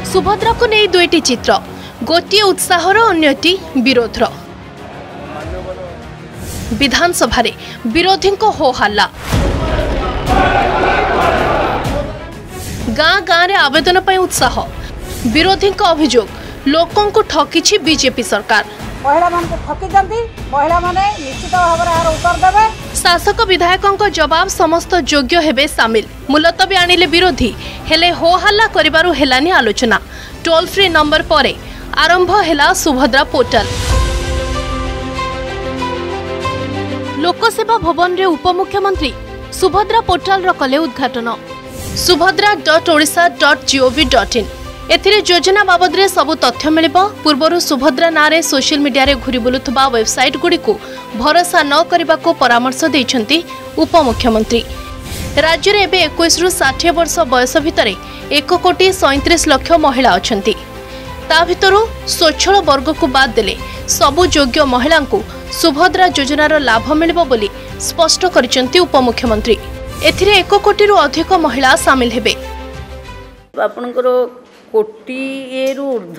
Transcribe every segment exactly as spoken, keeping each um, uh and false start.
सुभद्रा को नहीं दुईटी चित्र गोटे उत्साहर अन्यटी विरोधर विधानसभा विरोधी हो हल्ला गाँ गाँव आवेदन पर उत्साह विरोधी अभियोग लोकों को ठकी बीजेपी सरकार महिला मान को ठकी जंती महिला माने निश्चित भाव में उत्तर देवे शासक विधायकों जवाब समस्त योग्य हेबे सामिल मुलतवी आनिले विरोधी हेले हो हल्ला करिबारु हेलानी आलोचना टोल फ्री नंबर पर आरंभ हेला सुभद्रा पोर्टल लोकसेवा भवन रे उपमुख्यमंत्री सुभद्रा पोर्टल रो कले उद्घाटन Subhadra dot Odisha dot G O V dot in एथिरे योजना बाबद रे सबु तथ्य मिलिबो पूर्वरु सुभद्रा नारे सोशल मीडिया रे घुरी बुलुथबा वेबसाइट गुडी को भरोसा न करबा को परामर्श दैछंती उपमुख्यमंत्री राज्य रे एबे इक्कीस रु साठ वर्ष बयस भितरे एक कोटी सैंतीस लाख महिला अछंती ता भितरु स्वच्छल वर्ग को बाद देले सबु योग्य महिला को सुभद्रा योजनार लाभ मिलिबो बोली स्पष्ट करिसंती उपमुख्यमंत्री एथिरे एक कोटी रु अधिक महिला शामिल हेबे आपनकर कोटी एरु ऊर्ध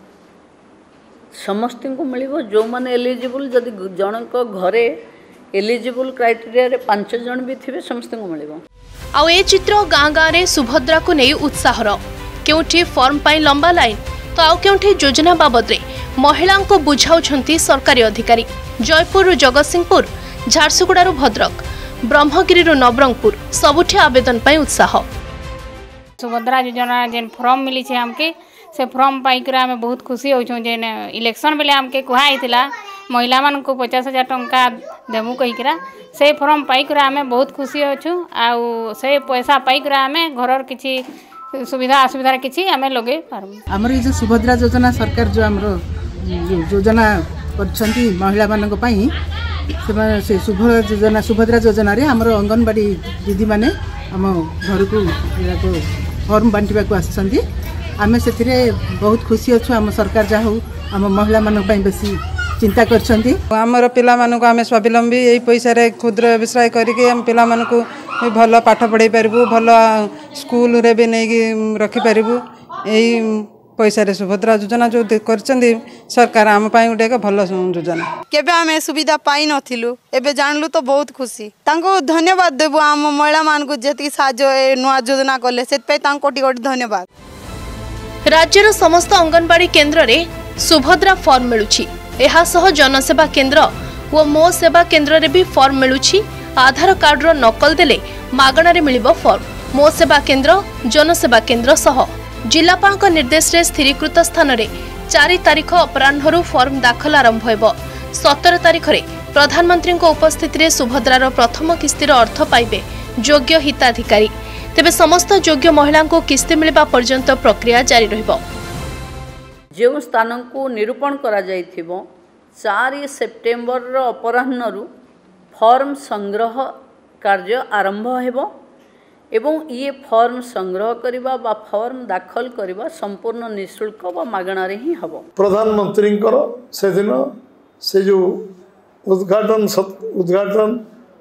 समस्त को मिलिबो जो माने एलिजिबल जदि जनक घरे एलिजिबल क्राइटेरिया रे पांच जन भी थिबे समस्त को मिलिबो आ ए चित्र गाँ गाँ रे सुभद्रा को नहीं उत्साहर केउठी फॉर्म पाई लंबा लाइन तो आउ केउठी योजना बाबद रे महिला को बुझाउछंती सरकारी अधिकारी जयपुर जगतसिंहपुर झारसुगुड़ा भद्रक ब्रह्मगिरी नवरंगपुर सबुठी आवेदन पाई उत्साह सुभद्रा योजना जेन फॉर्म मिली छे हमके से फॉर्म पाइकर आम बहुत खुशी होछुं जेन इलेक्शन बेले हमके कहुला महिला मान को पचास हजार टंका देमु कहीकरा से फॉर्म पाइकर आम बहुत खुशी होछुं आउ से पैसा पाइकर आम घर किछि सुविधा असुविधा किछि आम लगे पारमु हमर ये जो सुभद्रा योजना सरकार जो हमरो योजना करछंती महिला मानक पई से सुभद्रा योजना सुभद्रा योजना रे हमरो अंगनवाड़ी दीदी माने हम घर को फॉर्म बांटिबा को आछंती आमे सेथिरे बहुत खुशी अछु हम सरकार जा हो हम महिला मानक पई बेसी चिंता करछंती हमर पिला मानक को आमे स्वावलंबी एई पैसा रे क्षुद्र व्यवसाय करके हम पिला मानक को भल पाठ पढ़ाई पारबू भल स्कूल रे भी नहीं रखी पारबू एई पैसा रे सुभद्रा योजना जो करछंती सरकार आम पई उठे भल योजना केबे आमे सुविधा पाई नथिलु एबे जानलु तो बहुत खुशी तांको धन्यवाद देबु आम महिला मान को जेति साहाय्य नुआ योजना करले सेत पे तांको कोटी कोटी धन्यवाद राज्यर समस्त अंगनवाड़ी केन्द्र रे सुभद्रा फॉर्म मिलुछि एहा सह जनसेवा केन्द्र और मो सेवा केन्द्र रे भी फॉर्म मिलुछि आधार कार्ड रो नकल देले मागणा रे मिलिबो फॉर्म मो सेवा केन्द्र जनसेवा केन्द्र सह जिलापाल निर्देश रे स्थिरीकृत स्थान रे चार तारीख अपराह्न फॉर्म दाखल आरंभ हेबो सतर तारीख रे प्रधानमंत्री उपस्थित रे सुभद्रार प्रथम किस्तिर अर्थ पाइबे योग्य हिताधिकारी तेबे समस्त योग्य महिला को किस्ती मिलबा पर्यंत प्रक्रिया जारी रहिबो जो स्थान को निरूपण करा जाइथिबो चार सेप्टेम्बर अपराह्न फॉर्म संग्रह कार्य आरंभ हेबो एवं ये फॉर्म संग्रह करिबा बा फॉर्म दाखल करिबा संपूर्ण निःशुल्क व मागणा रे ही हबो प्रधानमंत्री से दिन से जो उद्घाटन उद्घाटन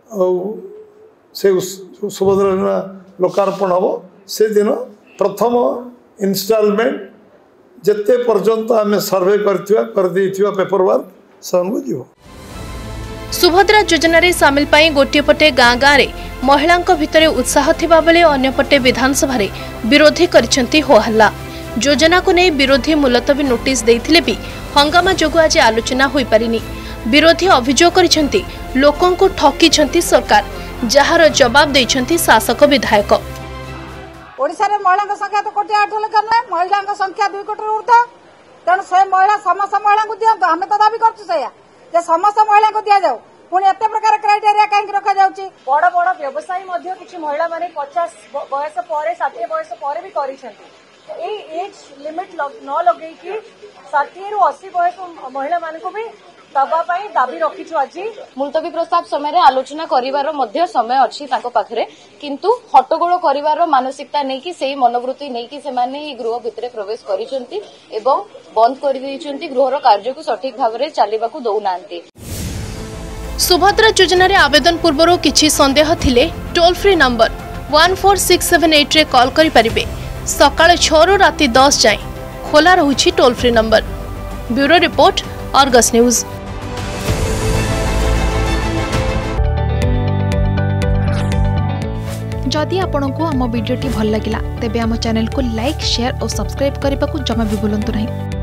से सुभद्रा लोकार्पण हम से दिन प्रथम इनस्टॉलमेंट जिते पर्यंत आम सर्वे कर पेपर वर्क सबको जीव सुभद्रा योजना रे सामिल पाई गोटे पटे गाँ गाँ रे महिला भितर उत्साह थिबा बेले अन्य पटे विधानसभा रे विरोधी करिसेंती हो हल्ला योजना को नहीं विरोधी मुलतवी नोटिस देथिले भी हंगामा जोगु आज आलोचना होई पारिनी विरोधी अभियोग करिसेंती लोकों को ठकी छंती सरकार जहार जवाब दैछंती शासक विधायक ओडिसा रे महिला संख्या तो कोटी आठ लाख नै महिला संख्या दुई कोटी ऊर्ध्व तेणु से महिला समस्त महिला को दिया आम तो दाबी करछु सया जे समस्त महिला को दिया जाऊ पुणी एत प्रकार क्राइटेरिया कहीं रखा जाउची बड़ बड़ व्यवसायी मध्य किछि महिला माने पचास बयस पर साठ बयस पर भी करिसेंती ए एज लिमिट न लगेई कि साठ रु अस्सी बयस महिला मान को भी दबा पाई दाबी रखिछु आज मुलतवी प्रस्ताव समय आलोचना करिवार मध्य समय अछि ताको पाखरे किंतु हट्टगोल करिवार मानसिकता नै कि सेही मनोवृत्ति नै कि सेमाने ही गृह भितरे प्रवेश करिसेंती एवं बंद करि दैछंती गृहर कार्य को सठिक भाव रे चालिबाकू दउनांती सुभद्रा योजना रे आवेदन पूर्वरो किछि संदेह थिले toll free number one four six seven eight रे कॉल करि परिबे सकाळ छह रु राति दस जाए खोला रहुछि toll free number. Bureau report, Argus news. जदि आपंक आम भिडी भल लगा तेब आम चैनल को लाइक, शेयर और सब्सक्राइब करने को जमा भी भूलु नहीं।